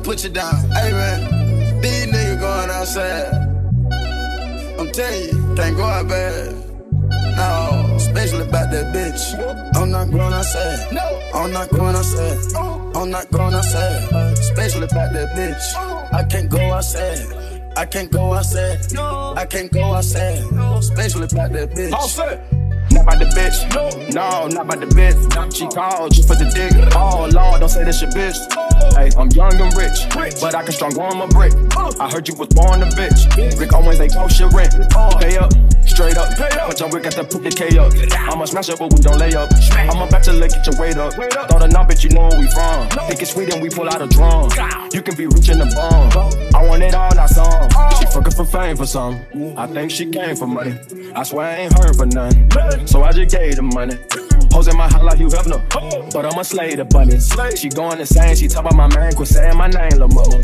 put you down. Hey man, these niggas going outside. I'm telling you, can't go out bad. No, especially about that bitch. I'm not going outside. No, I'm not going outside. I'm not going outside. Especially about that bitch. I can't go outside. I can't go outside. I can't go outside. Especially about that bitch. All set. Not about the bitch, no, not about the bitch. She called just for the dick. Oh Lord, don't say this your bitch. Hey, I'm young and rich, but I can strong arm a brick. I heard you was born a bitch. Rick Owens, they post your rent. Pay up, straight up. But John Wick got to put the K up. I'ma smash up, but we don't lay up. I'm about to let get your weight up. Throw the number, bitch, you know where we from. Think it's sweet and we pull out a drum. You can be reaching the bomb. I want it all, not some. She fucking for fame for some. I think she came for money. I swear I ain't heard for none. So I just gave the money. Hoes in my house like Hugh Hefner, but I'ma slay the bunnies. She going insane, she talk about my man, quit saying my name, lil' mama.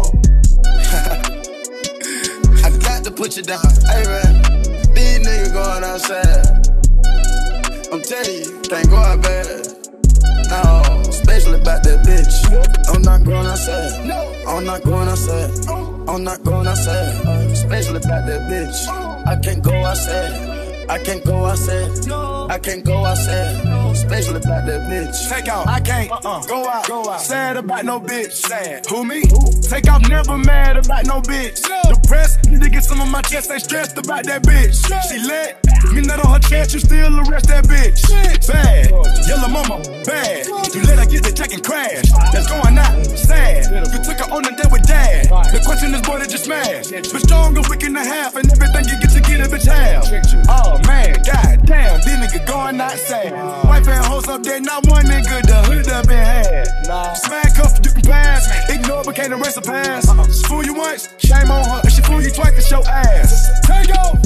I got to put you down. Hey man, these niggas going outside. I'm telling you, can't go out bad. No, especially about that bitch. I'm not going outside. I'm not going outside. I'm not going outside. Especially about that bitch. I can't go outside. I can't go outside. I can't go outside. Especially about that bitch. Takeoff, I can't go out. Sad about no bitch. Sad. Who me? Takeoff, never mad about no bitch. Depressed, need to get some of my chest. Ain't stressed about that bitch. She lit. Me nut on her chest, you still arrest that bitch. Bad. Yellow mama, bad. You let her get the check and crash. That's going out, sad. You took her on the day with dad. The question is, boy, that you smash. But stronger, week and a half, and everything you get to get a bitch half. Oh man, goddamn, these niggas going outside. Wife and hoes up there, not one nigga the hood up been had. Smack up, you can pass. Ignore, but can't erase a pass. She fool you once, shame on her. If she fool you twice, it's your ass. Takeoff.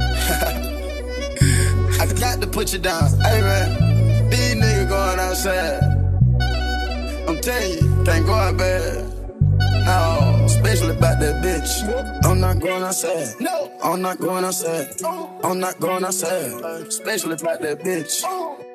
I got to put you down. Hey man, these niggas going outside. I'm telling you, can't go out bad. No, especially about that bitch. I'm not going outside. I'm not going outside. I'm not going outside. Especially about that bitch.